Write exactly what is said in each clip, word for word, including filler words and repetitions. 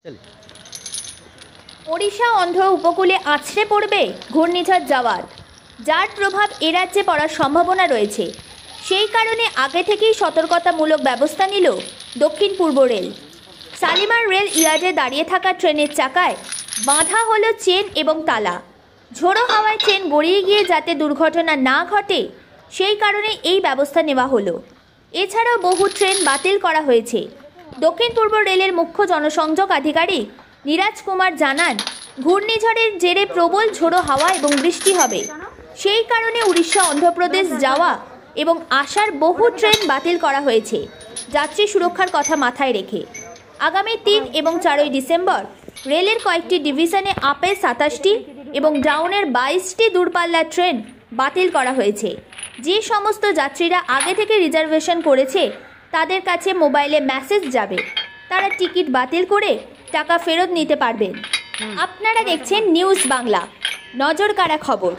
ওড়িশা অন্ধ্র উপকূলে আছড়ে পড়বে ঘূর্ণিঝড় জাওয়াদ, যার প্রভাব এ রাজ্যে পড়ার সম্ভাবনা রয়েছে। সেই কারণে আগে থেকেই সতর্কতামূলক ব্যবস্থা নিল দক্ষিণ পূর্ব রেল। শালিমার রেল ইয়ার্ডে দাঁড়িয়ে থাকা ট্রেনের চাকায় বাঁধা হলো চেন এবং তালা। ঝোড়ো হাওয়ায় ট্রেন গড়িয়ে গিয়ে যাতে দুর্ঘটনা না ঘটে সেই কারণে এই ব্যবস্থা নেওয়া হলো। এছাড়াও বহু ট্রেন বাতিল করা হয়েছে। দক্ষিণ পূর্ব রেলের মুখ্য জনসংযোগ আধিকারিক নীরাজ কুমার জানান, ঘূর্ণিঝড়ের জেরে প্রবল ঝোড়ো হাওয়া এবং বৃষ্টি হবে। সেই কারণে উড়িষ্যা অন্ধ্রপ্রদেশ যাওয়া এবং আসার বহু ট্রেন বাতিল করা হয়েছে যাত্রী সুরক্ষার কথা মাথায় রেখে। আগামী তিন এবং চারই ডিসেম্বর রেলের কয়েকটি ডিভিশনে আপের সাতাশটি এবং ডাউনের বাইশটি দূরপাল্লার ট্রেন বাতিল করা হয়েছে। যে সমস্ত যাত্রীরা আগে থেকে রিজার্ভেশন করেছে তাদের কাছে মোবাইলে মেসেজ যাবে, তারা টিকিট বাতিল করে টাকা ফেরত নিতে পারবেন। আপনারা দেখছেন নিউজ বাংলা, নজর কাড়া খবর।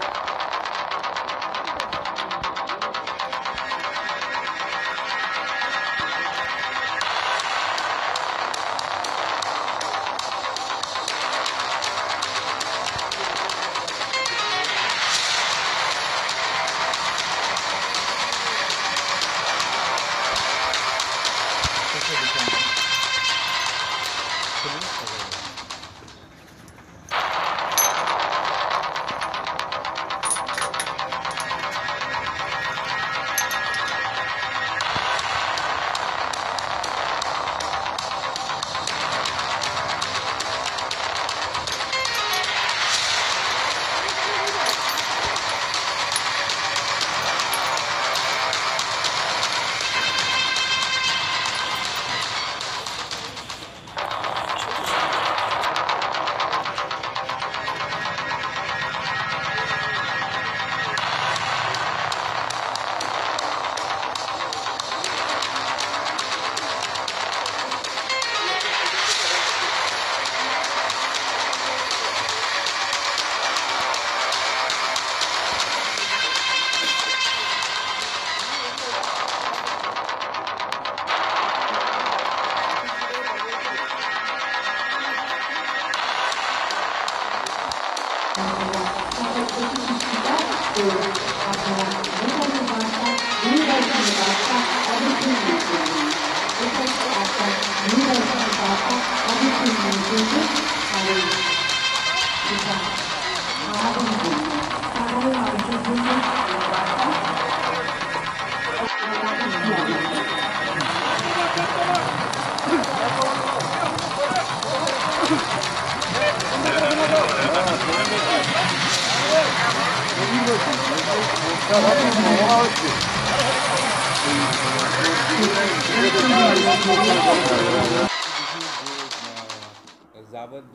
जावद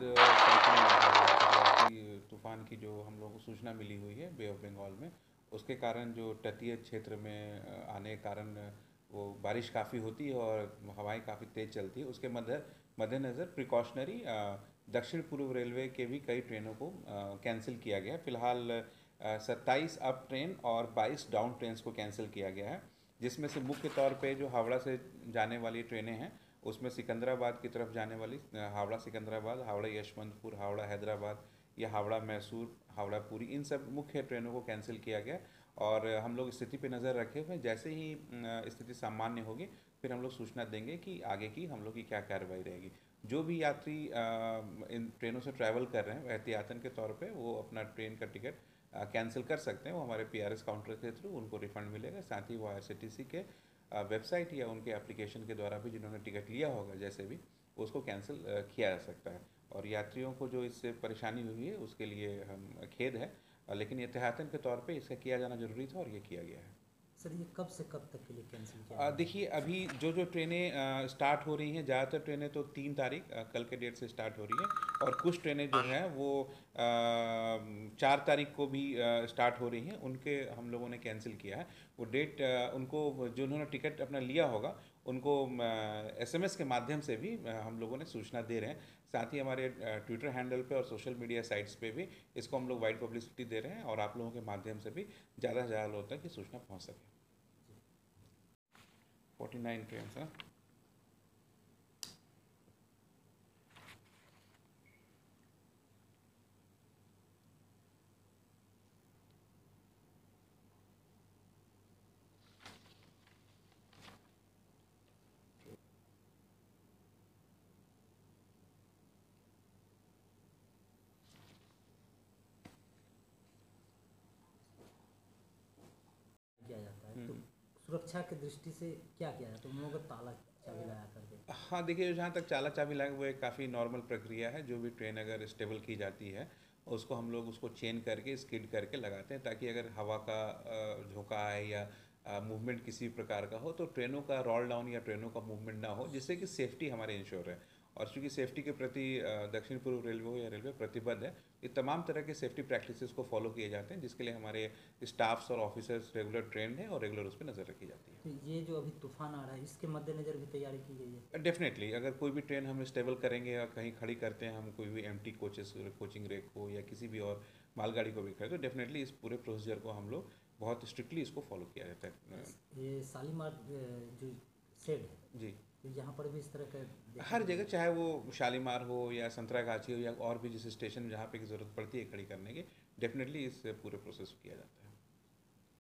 तूफान की जो हम लोगों को सूचना मिली हुई है बे ऑफ बंगाल में, उसके कारण जो तटीय क्षेत्र में आने के कारण वो बारिश काफ़ी होती है और हवाएं काफ़ी तेज़ चलती है। उसके मध्य मद्देनज़र प्रिकॉशनरी दक्षिण पूर्व रेलवे के भी कई ट्रेनों को कैंसिल किया गया है। फिलहाल सत्ताईस अप ट्रेन और बाईस डाउन ट्रेन को कैंसिल किया गया है, जिसमें से मुख्य तौर पे जो हावड़ा से जाने वाली ट्रेनें हैं उसमें सिकंदराबाद की तरफ जाने वाली हावड़ा सिकंदराबाद, हावड़ा यशवंतपुर, हावड़ा हैदराबाद या हावड़ा मैसूर, हावड़ा पुरी, इन सब मुख्य ट्रेनों को कैंसिल किया गया। और हम लोग स्थिति पे नज़र रखे हुए, जैसे ही स्थिति सामान्य होगी फिर हम लोग सूचना देंगे कि आगे की हम लोग की क्या कार्रवाई रहेगी। जो भी यात्री इन ट्रेनों से ट्रैवल कर रहे हैं एहतियातन के तौर पे वो अपना ट्रेन का टिकट कैंसिल कर सकते हैं। वो हमारे पीआरएस काउंटर के थ्रू उनको रिफंड मिलेगा। साथ ही वो आईआरसीटीसी के वेबसाइट या उनके एप्लीकेशन के द्वारा भी जिन्होंने टिकट लिया होगा जैसे भी उसको कैंसिल किया जा सकता है। और यात्रियों को जो इससे परेशानी हुई है उसके लिए हम खेद है, लेकिन एहतियातन के तौर पे इसका किया जाना जरूरी था और ये किया गया है। सर ये कब से कब तक के लिए कैंसिल किया? देखिए अभी जो जो ट्रेनें स्टार्ट हो रही हैं, ज़्यादातर ट्रेनें तो तीन तारीख कल के डेट से स्टार्ट हो रही हैं और कुछ ट्रेनें जो हैं वो चार तारीख को भी स्टार्ट हो रही हैं, उनके हम लोगों ने कैंसिल किया है। वो डेट उनको जो उन्होंने टिकट अपना लिया होगा उनको एसएमएस के माध्यम से भी हम लोगों ने सूचना दे रहे हैं। साथ ही हमारे ट्विटर हैंडल पे और सोशल मीडिया साइट्स पे भी इसको हम लोग वाइड पब्लिसिटी दे रहे हैं और आप लोगों के माध्यम से भी ज़्यादा से ज़्यादा लोगों तक ये सूचना पहुंच सके। फोर्टी नाइन ट्रेन है। सुरक्षा की दृष्टि से क्या किया जाता है? उन लोगों को ताला चाबी लगा कर दे। हाँ, देखिए जहाँ तक चाला चाबी लगा वो एक काफ़ी नॉर्मल प्रक्रिया है। जो भी ट्रेन अगर स्टेबल की जाती है उसको हम लोग उसको चेन करके स्किड करके लगाते हैं, ताकि अगर हवा का अ, झोंका आए या मूवमेंट किसी प्रकार का हो तो ट्रेनों का रोल डाउन या ट्रेनों का मूवमेंट ना हो, जिससे कि सेफ्टी हमारे इंश्योर है। और चूँकि सेफ्टी के प्रति अ, दक्षिण पूर्व रेलवे हो या रेलवे प्रतिबद्ध है, ये तमाम तरह के सेफ्टी प्रैक्टिसेस को फॉलो किए जाते हैं, जिसके लिए हमारे स्टाफ्स और ऑफिसर्स रेगुलर ट्रेंड हैं और रेगुलर उस पर नज़र रखी जाती है। तो ये जो अभी तूफान आ रहा है इसके मद्देनज़र भी तैयारी की गई है? डेफिनेटली अगर कोई भी ट्रेन हम स्टेबल करेंगे या कहीं खड़ी करते हैं, हम कोई भी एम्प्टी कोचेस कोचिंग रेक हो या किसी भी और मालगाड़ी को भी करें, तो डेफिनेटली इस पूरे प्रोसीजर को हम लोग बहुत स्ट्रिक्टली इसको फॉलो किया जाता है। ये शालीमार अ, जो शेड है जी, तो यहाँ पर भी इस तरह का देखा हर गया जगह, चाहे वो शालीमार हो या संतरागाछी हो या और भी जिस स्टेशन जहाँ पे की ज़रूरत पड़ती है खड़ी करने की, डेफिनेटली इस पूरे प्रोसेस को किया जाता है।